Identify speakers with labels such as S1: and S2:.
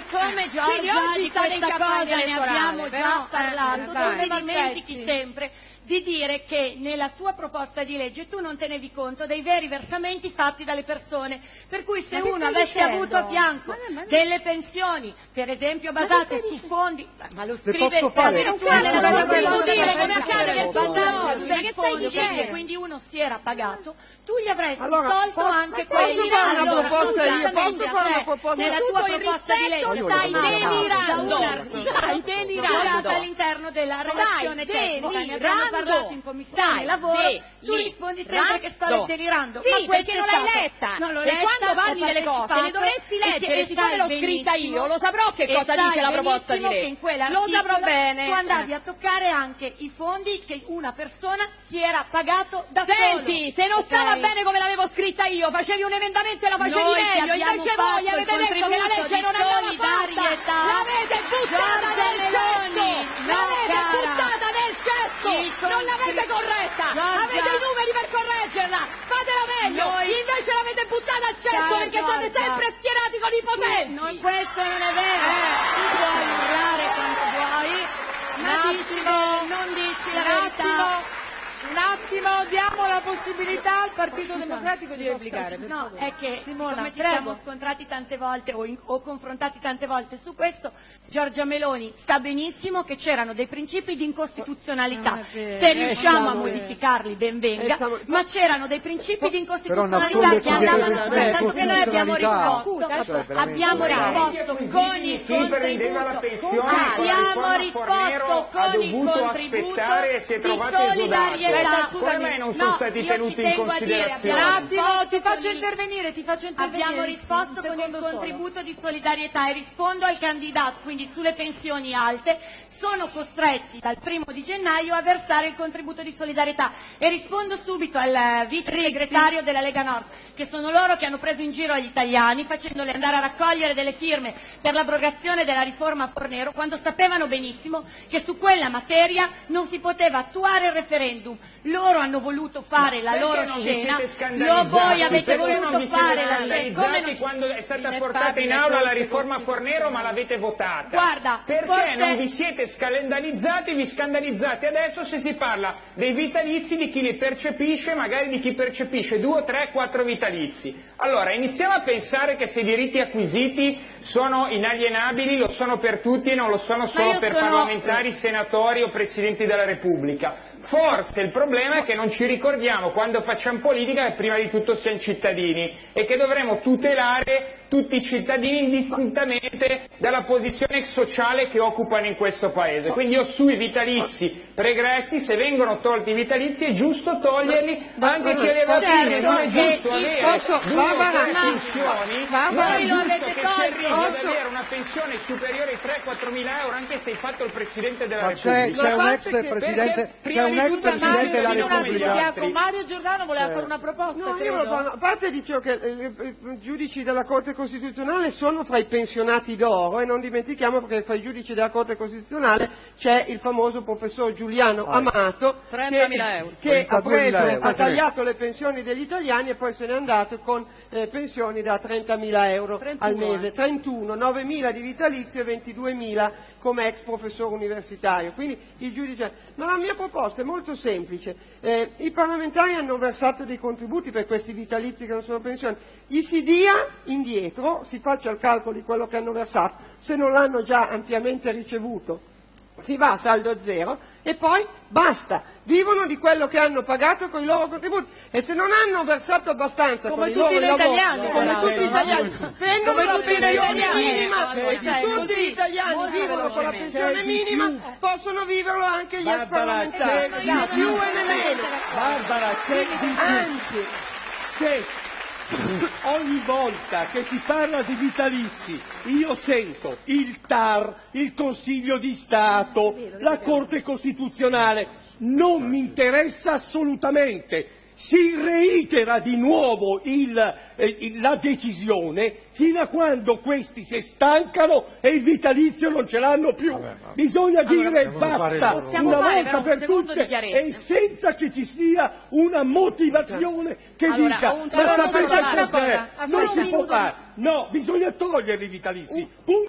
S1: siccome Giorgia di questa cosa ne abbiamo già parlato, tu ti dimentichi sempre di dire che nella tua proposta di legge tu non tenevi conto dei veri versamenti fatti dalle persone, per cui se uno avesse avuto a fianco delle pensioni, per esempio basate su fondi, ma lo scrive
S2: posso fare?
S1: non
S3: devo dire come accade per tutti oggi, che stai dicendo?
S1: Quindi uno si era pagato, tu gli avresti
S2: Allora,
S1: tolto anche quelli.
S2: posso fare una proposta io? Posso fare una proposta?
S1: Nella tua proposta di legge
S3: stai delirando
S1: all'interno della relazione tecnica, ne abbiamo parlato in commissione lavoro, tu rispondi sempre che sto delirando.
S3: Sì, perché non l'hai letta. E quando parli delle cose le dovresti leggere, siccome l'ho scritta io, lo saprò che cosa dice la proposta di legge. Lo saprò bene.
S1: Tu andavi a toccare anche i fondi che una persona si era pagato da solo.
S3: Senti, se non stava bene come l'avevo scritta io, facevi un emendamento e la facevi meglio, invece voi avete detto che la legge non andava fatta, l'avete buttata nel cesso, l'avete buttata nel cesso, non l'avete corretta, avete i numeri per correggerla, fatela meglio, invece l'avete buttata al cesso perché state sempre schierati con i potenti.
S1: Questo non è vero, tu puoi urlare quanto vuoi, non dici la verità.
S4: Un attimo, diamo la possibilità al Partito Democratico di replicare.
S1: No, è che
S4: Simona,
S1: come ci siamo scontrati tante volte o confrontati tante volte su questo, Giorgia Meloni sa benissimo che c'erano dei principi di incostituzionalità. Se riusciamo a modificarli ben venga, ma c'erano dei principi di incostituzionalità che andavano tanto che noi abbiamo risposto con il contributo di solidarietà.
S5: Come mai non sono stati tenuti in considerazione?
S4: Un attimo, ti faccio intervenire.
S1: Abbiamo risposto con il contributo di solidarietà e rispondo al candidato, quindi sulle pensioni alte sono costretti dal 1° di gennaio a versare il contributo di solidarietà e rispondo subito al vice segretario della Lega Nord, che sono loro che hanno preso in giro gli italiani facendoli andare a raccogliere delle firme per l'abrogazione della riforma Fornero quando sapevano benissimo che su quella materia non si poteva attuare il referendum. Loro hanno voluto fare la loro scena, voi avete voluto fare la scena.
S5: Quando è stata portata in aula la riforma Fornero ma l'avete votata?
S1: Guarda,
S5: perché non vi siete scandalizzati, vi scandalizzate adesso se si parla dei vitalizi di chi li percepisce, magari di chi percepisce 2, 3, 4 vitalizi. Allora iniziamo a pensare che se i diritti acquisiti sono inalienabili, lo sono per tutti e non lo sono solo per parlamentari, senatori o presidenti della Repubblica. Forse il problema è che non ci ricordiamo quando facciamo politica che prima di tutto siamo cittadini e che dovremo tutelare tutti i cittadini indistintamente dalla posizione sociale che occupano in questo paese. Quindi io sui vitalizi pregressi, se vengono tolti i vitalizi è giusto toglierli anche se li non è giusto avere 2 o 3 pensioni, non è giusto che si arrivi ad avere una pensione superiore ai 3-4 mila euro anche se hai fatto il Presidente della Repubblica.
S2: C'è un ex Presidente della Repubblica.
S4: Mario Giordano voleva fare una proposta.
S6: No, io a parte dicevo che i giudici della Corte Costituzionale sono fra i pensionati d'oro e non dimentichiamo che fra i giudici della Corte Costituzionale c'è il famoso professor Giuliano Amato
S3: 30.000 euro.
S6: che ha tagliato le pensioni degli italiani e poi se n'è andato con pensioni da 30.000 euro al mese, 31, 9.000 di vitalizio e 22.000 come ex professore universitario. Quindi il giudice. Ma la mia proposta è molto semplice, i parlamentari hanno versato dei contributi per questi vitalizi che non sono pensioni, gli si dia indietro, si faccia il calcolo di quello che hanno versato, se non l'hanno già ampiamente ricevuto si va a saldo zero e poi basta, vivono di quello che hanno pagato con i loro contributi e se non hanno versato abbastanza
S4: come
S6: con
S4: tutti
S6: i loro
S4: gli italiani,
S6: come tutti gli italiani prendono la pensione minima, tutti gli italiani vivono con la pensione minima, possono viverlo anche gli ex parlamentari, né più e né meno.
S2: Barbara, c'è di più.
S6: Anzi,
S2: Se ogni volta che si parla di vitalizi io sento il TAR, il Consiglio di Stato, la Corte Costituzionale, non mi interessa assolutamente. Si reitera di nuovo la decisione fino a quando questi si stancano e il vitalizio non ce l'hanno più. Bisogna dire basta una volta per tutte e senza che ci sia una motivazione che dica ma sapete cos'è? Non si può fare. No, bisogna togliere i vitalizi.